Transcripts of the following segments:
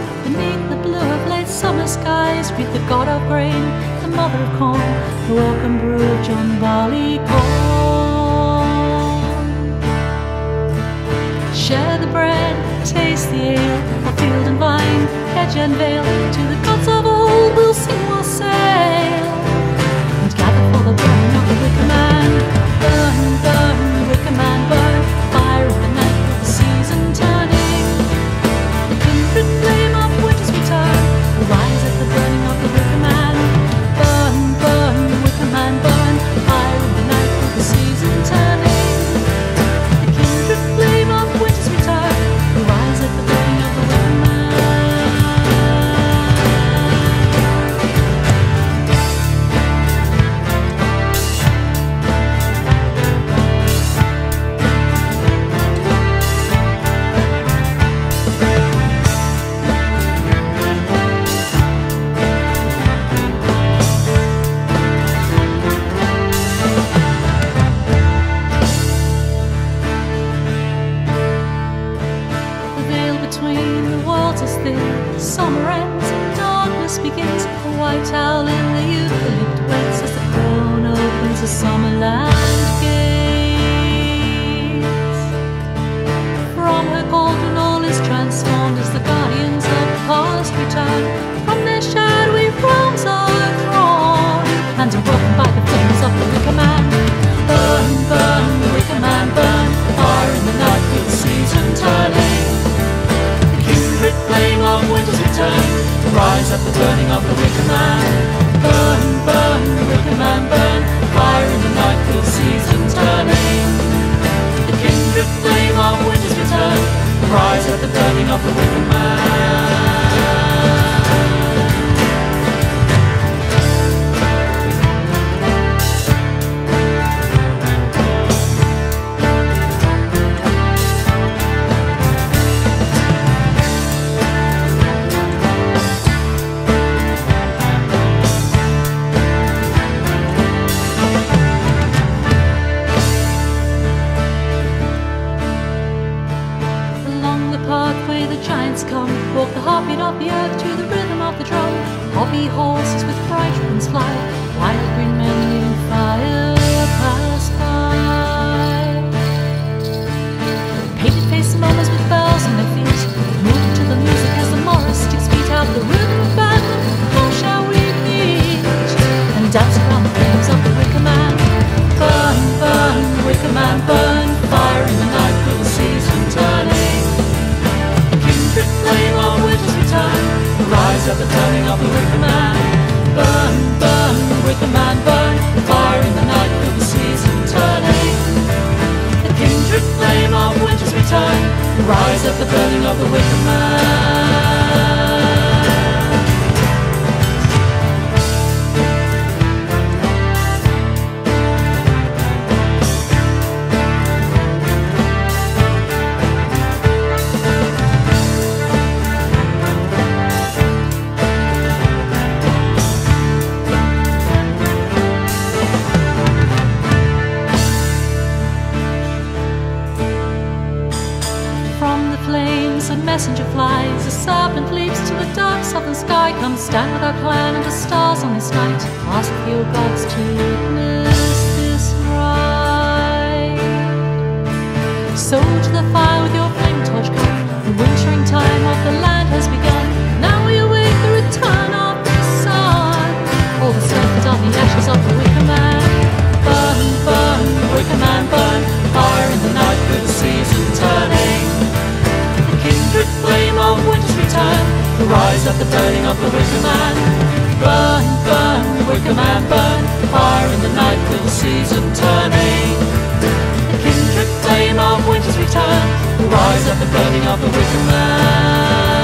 Beneath the blue of late summer skies, greet the god of grain, the mother of corn, the welcome brew of John Barleycorn. Share the bread, taste the ale, of field and vine, hedge and vale. To the gods of old we'll sing, we'll sail, and gather for the burning of the wicker man. Burn, burn, wicker man, burn, fire in the night with the season turning. The kindred flame of winter's return will rise at the burning of the wicker man. Burn, burn, wicker man, burn, fire in the night with the season turning. The kindred flame of winter's return will rise at the burning of the wicker man. Summer ends and darkness begins. A white owl in the eucalypt waits as the crown opens the summerland gates. From her cauldron all is transformed as the guardians of the past return. From their shadowy realms are drawn and are broken by the flames of the wicker man. Burn, burn, the wicker man, burn, fire in the night with the season turning. The flame of winter's return to rise at the burning of the wicker man. Burn, burn, wicker man, burn, fire in the night with the season turning. The kindred flame of winter's return to rise at the burning of the wicker man. Walk the heartbeat of the earth to the rhythm of the drum. Hobby horses with bright ribbons fly, wild green men leaving fire pass by. Painted faced mummers with bells on their feet move to the music as the morris sticks beat out the rhythm of battle. How shall we meet and dance around the flames of the wicker man? Burn, burn, wicker man, burn, fire in the night with the season turning. Flame of winter's return, rise at the turning of the wicker man. Burn, burn, wicker man, burn, fire in the night with the season turning. The kindred flame of winter's return, rise at the burning of the wicker man. Messenger flies, a serpent leaps to the dark southern sky. Come stand with our clan under stars on this night. Ask for your gods to witness this rite. So to the fire with your flame torch come. The wintering time of the land has begun. Now we await the return of the sun. All the surface of the ashes of the wicker man. Burn, burn, wicker man, burn, fire in the night with the season turning. Kindred flame of winter's return, to rise at the burning of the wicker man. Burn, burn, wicker man, burn, fire in the night with the season turning. The kindred flame of winter's return, to rise at the burning of the wicker man.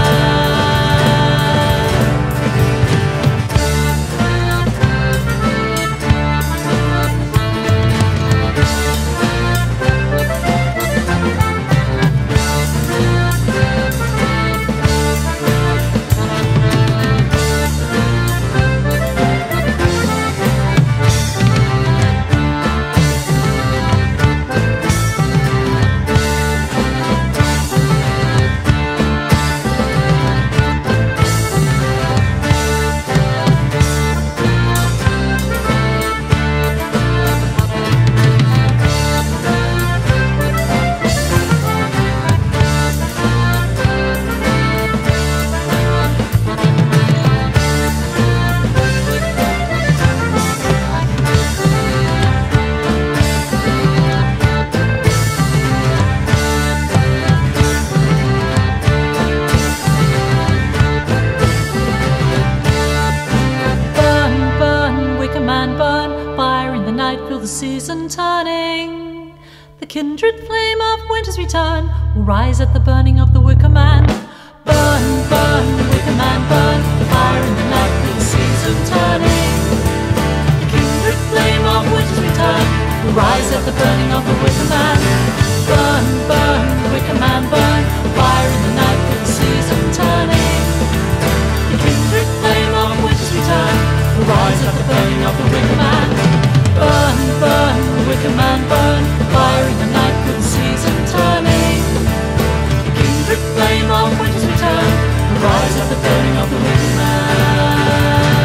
kindred flame of winter's return will rise at the burning of the Wicker Man. Burn, burn, Wicker Man, burn, fire in the night with the season turning. The kindred flame of winter's return will rise at the burning of the Wicker Man. Burn, burn, Wicker Man, burn, fire in the night with the season turning. The kindred flame of winter's return will rise at the burning of the Wicker Man. Burn, burn, Wicker Man, burn, fire in the night with the season turning. The kindred flame of winter's return will rise at the burning of the Wicker Man.